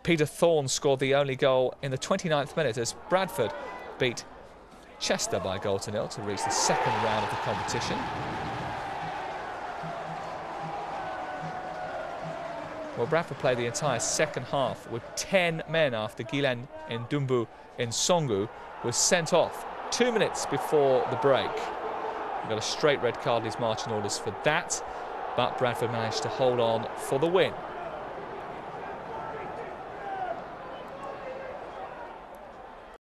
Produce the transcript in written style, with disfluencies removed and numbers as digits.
Peter Thorne scored the only goal in the 29th minute as Bradford beat Chester by 1-0 to reach the second round of the competition. Well, Bradford played the entire second half with 10 men after Gilen Ndumbu Nsongu was sent off 2 minutes before the break. He got a straight red card in his marching orders for that, but Bradford managed to hold on for the win.